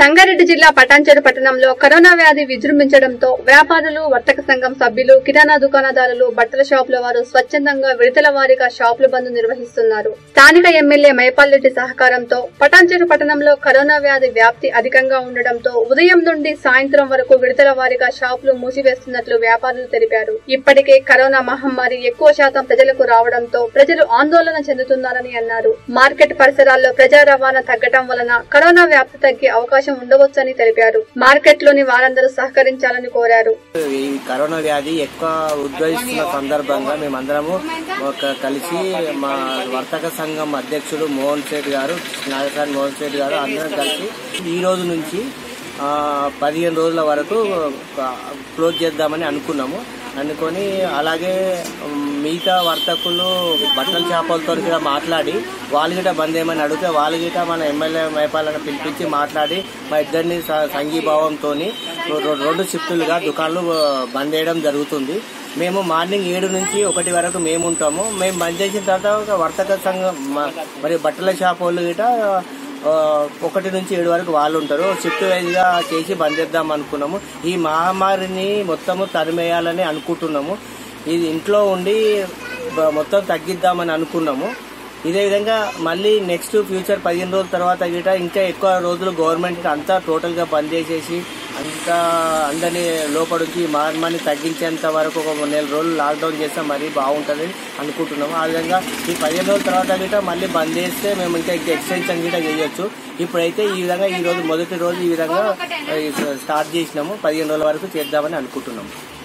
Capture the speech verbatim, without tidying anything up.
సంగారెడ్డి జిల్లా పటాన్చెరు పట్టణంలో కరోనా వ్యాధి విజృంభించడంతో వ్యాపారులు, వర్తక సంఘం సభ్యులు, కిరాణా దుకాణదారులు, బట్టల షాపుల వారు స్వచ్ఛందంగా విడతల వారీగా షాపుల బంద్ నిర్వహిస్తున్నారు. స్థానిక ఎమ్మెల్యే మైపాల్రెడ్డి సహకారంతో పటాన్చెరు పట్టణంలో కరోనా వ్యాధి వ్యాప్తి అధికంగా ఉండడంతో ఉదయం నుండి సాయంత్రం వరకు విడతల వారీగా షాపులు మూసివేస్తున్నట్లు వ్యాపారులు తెలిపారు. ఇప్పటికే కరోనా మహమ్మారి ఎక్కువ శాతం ప్రజలకు రావడంతో ప్రజలు ఆందోళన చెందుతున్నారని అన్నారు. మార్కెట్ పరిసరాల్లో ప్రజా రవాణా తగ్గడం వలన కరోనా వ్యాప్తి తగ్గే అవకాశం ఉండవచ్చని తెలిపారు. మార్కెట్ లోని వారందరూ సహకరించాలని కోరారు. ఈ కరోనా వ్యాధి ఎక్కువ ఉద్భవిస్తున్న సందర్భంగా మేమందరము ఒక కలిసి మా వర్తక సంఘం అధ్యక్షుడు మోహన్ శెట్టి గారు, నాగసాని మోహన్ శెట్టి గారు అందరం కలిసి ఈ రోజు నుంచి పదిహేను రోజుల వరకు క్లోజ్ చేద్దామని అనుకున్నాము. అనుకొని అలాగే మిగతా వర్తకులు బట్టల చేపలతో కూడా మాట్లాడి వాళ్ళు గిట బంద్ ఏమని అడిగితే వాళ్ళు గిట మన ఎమ్మెల్యే మైపాలను పిలిపించి మాట్లాడి మా ఇద్దరిని సంఘీభావంతో రెండు షిఫ్టులుగా దుకాణాలు బంద్ చేయడం జరుగుతుంది. మేము మార్నింగ్ ఏడు నుంచి ఒకటి వరకు మేము ఉంటాము. మేము బంద్ చేసిన తర్వాత వర్తక సంఘం మరి బట్టల షాప్ వాళ్ళు గిట ఒకటి నుంచి ఏడు వరకు వాళ్ళు ఉంటారు. షిఫ్ట్ వైజ్ గా చేసి బంద్ చేద్దాం అనుకున్నాము. ఈ మహమ్మారిని మొత్తము తరిమేయాలని అనుకుంటున్నాము. ఇది ఇంట్లో ఉండి మొత్తం తగ్గిద్దామని అనుకున్నాము. ఇదే విధంగా మళ్ళీ నెక్స్ట్ ఫ్యూచర్ పదిహేను రోజుల తర్వాత గిట ఇంకా ఎక్కువ రోజులు గవర్నమెంట్ అంతా టోటల్ గా బంద్ చేసేసి అంతా అందరినీ లోపలికి మహమ్మారిని తగ్గించేంత వరకు ఒక నెల రోజులు లాక్డౌన్ చేస్తే మరీ బాగుంటుంది అనుకుంటున్నాము. ఆ విధంగా ఈ పదిహేను రోజుల తర్వాత గిట మళ్ళీ బంద్ చేస్తే మేము ఇంకా ఇంకా ఎక్స్టెన్షన్ గిట చేయొచ్చు. ఇప్పుడైతే ఈ విధంగా ఈ రోజు మొదటి రోజు ఈ విధంగా స్టార్ట్ చేసినాము. పదిహేను రోజుల వరకు చేద్దామని అనుకుంటున్నాము.